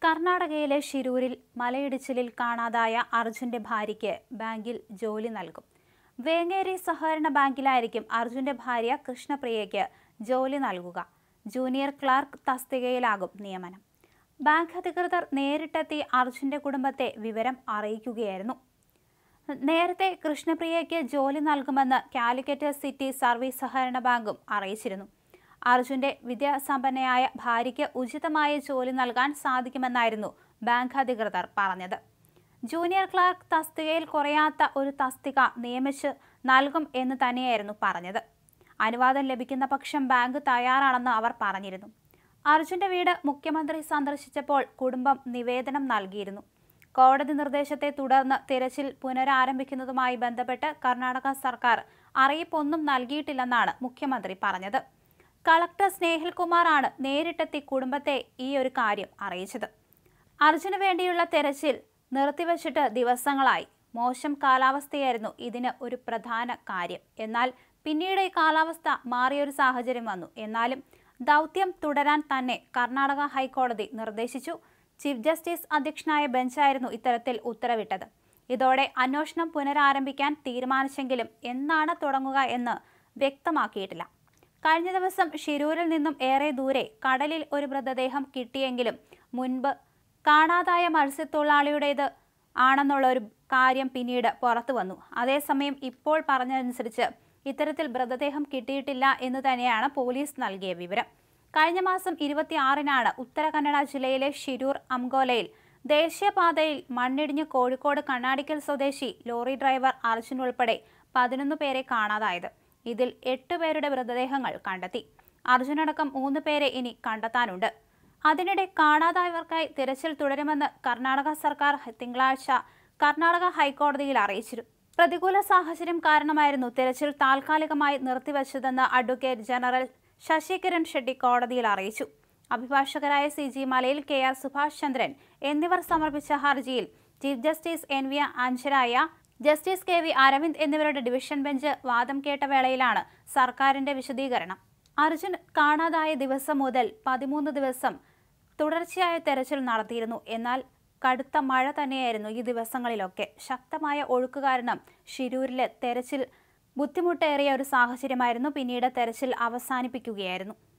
കർണാടകയിലെ ഷിരൂരിൽ മലയിടിച്ചിലിൽ കാണാതായ അർജുന്റെ ഭാര്യയ്ക്ക് ബാങ്കിൽ ജോലി നൽകും. വേങ്ങേരി സഹകരണ ബാങ്കിലായിരിക്കും അർജുന്റെ ഭാര്യ കൃഷ്ണപ്രിയയ്ക്ക് ജോലി നൽകുക. ജൂനിയർ ക്ലാർക്ക് തസ്തികയിലാകും നിയമനം. ബാങ്ക് അധികൃതർ നേരിട്ടെത്തി അർജുന്റെ കുടുംബത്തെ വിവരം അറിയിക്കുകയായിരുന്നു. നേരത്തെ കൃഷ്ണപ്രിയയ്ക്ക് ജോലി നൽകുമെന്ന് കാലിക്കറ്റ് സിറ്റി സർവീസ് സഹകരണ ബാങ്കും അറിയിച്ചിരുന്നു. അർജുന്റെ വിദ്യാസമ്പന്നയായ ഭാര്യയ്ക്ക് ഉചിതമായ ജോലി നൽകാൻ സാധിക്കുമെന്നായിരുന്നു ബാങ്ക് അധികൃതർ പറഞ്ഞത്. ജൂനിയർ ക്ലാർക്ക് തസ്തികയിൽ കുറയാത്ത ഒരു തസ്തിക നിയമിച്ച് നൽകും എന്ന് തന്നെയായിരുന്നു പറഞ്ഞത്. അനുവാദം ലഭിക്കുന്ന പക്ഷം ബാങ്ക് തയ്യാറാണെന്ന് അവർ പറഞ്ഞിരുന്നു. അർജുന്റെ വീട് മുഖ്യമന്ത്രി സന്ദർശിച്ചപ്പോൾ കുടുംബം നിവേദനം നൽകിയിരുന്നു. കോടതി നിർദ്ദേശത്തെ തുടർന്ന് തിരച്ചിൽ പുനരാരംഭിക്കുന്നതുമായി ബന്ധപ്പെട്ട് കർണാടക സർക്കാർ അറിയിപ്പൊന്നും നൽകിയിട്ടില്ലെന്നാണ് മുഖ്യമന്ത്രി പറഞ്ഞത്. കളക്ടർ സ്നേഹിൽ കുമാറാണ് നേരിട്ടെത്തി കുടുംബത്തെ ഈ ഒരു കാര്യം അറിയിച്ചത്. അർജുന് വേണ്ടിയുള്ള തെരച്ചിൽ നിർത്തിവച്ചിട്ട് ദിവസങ്ങളായി. മോശം കാലാവസ്ഥയായിരുന്നു ഇതിന് ഒരു പ്രധാന കാര്യം. എന്നാൽ പിന്നീട് ഈ കാലാവസ്ഥ മാറിയൊരു സാഹചര്യം വന്നു. എന്നാലും ദൗത്യം തുടരാൻ തന്നെ കർണാടക ഹൈക്കോടതി നിർദ്ദേശിച്ചു. ചീഫ് ജസ്റ്റിസ് അധ്യക്ഷനായ ബെഞ്ചായിരുന്നു ഇത്തരത്തിൽ ഉത്തരവിട്ടത്. ഇതോടെ അന്വേഷണം പുനരാരംഭിക്കാൻ തീരുമാനിച്ചെങ്കിലും എന്നാണ് തുടങ്ങുക എന്ന് വ്യക്തമാക്കിയിട്ടില്ല. കഴിഞ്ഞ ദിവസം ഷിരൂരിൽ നിന്നും ഏറെ ദൂരെ കടലിൽ ഒരു മൃതദേഹം കിട്ടിയെങ്കിലും മുൻപ് കാണാതായ മത്സ്യത്തൊഴിലാളിയുടേത് ആണെന്നുള്ള ഒരു കാര്യം പിന്നീട് പുറത്തു വന്നു. അതേസമയം ഇപ്പോൾ പറഞ്ഞതനുസരിച്ച് ഇത്തരത്തിൽ മൃതദേഹം കിട്ടിയിട്ടില്ല എന്ന് തന്നെയാണ് പോലീസ് നൽകിയ വിവരം. കഴിഞ്ഞ മാസം 26-നാണ് ഉത്തര കന്നഡ ജില്ലയിലെ ഷിരൂർ അംഗോലയിൽ ദേശീയപാതയിൽ മണ്ണിടിഞ്ഞ് കോഴിക്കോട് കണ്ണാടിക്കൽ സ്വദേശി ലോറി ഡ്രൈവർ അർജുൻ ഉൾപ്പെടെ 11 പേരെ കാണാതായത്. ഇതിൽ 8 പേരുടെ മൃതദേഹങ്ങൾ കണ്ടെത്തി. അർജുനടക്കം 3 പേരെ ഇനി കണ്ടെത്താനുണ്ട്. അതിനിടെ കാണാതായവർക്കായി തിരച്ചിൽ തുടരുമെന്ന് കർണാടക സർക്കാർ തിങ്കളാഴ്ച കർണാടക ഹൈക്കോടതിയിൽ അറിയിച്ചിരുന്നു. പ്രതികൂല സാഹചര്യം കാരണമായിരുന്നു തിരച്ചിൽ താൽക്കാലികമായി നിർത്തിവച്ചതെന്ന് അഡ്വക്കേറ്റ് ജനറൽ ശശികിരൺ ഷെട്ടി കോടതിയിൽ അറിയിച്ചു. അഭിഭാഷകരായ CG മലയിൽ, KR സുഭാഷ് ചന്ദ്രൻ എന്നിവർ സമർപ്പിച്ച ഹർജിയിൽ chief justice NV Anjaria, justice KV Aravind എന്നിവരുടെ ഡിവിഷൻ ബെഞ്ച് വാദം കേട്ട വേളയിലാണ് സർക്കാരിന്റെ വിശദീകരണം. അർജുൻ കാണാതായ ദിവസം മുതൽ 13 ദിവസം തുടർച്ചയായ തെരച്ചിൽ നടത്തിയിരുന്നു. എന്നാൽ കടുത്ത മഴ തന്നെയായിരുന്നു ഈ ദിവസങ്ങളിലൊക്കെ. ശക്തമായ ഒഴുക്ക് കാരണം ഷിരൂരിലെ തെരച്ചിൽ ബുദ്ധിമുട്ടേറിയ ഒരു സാഹചര്യമായിരുന്നു. പിന്നീട് തെരച്ചിൽ അവസാനിപ്പിക്കുകയായിരുന്നു.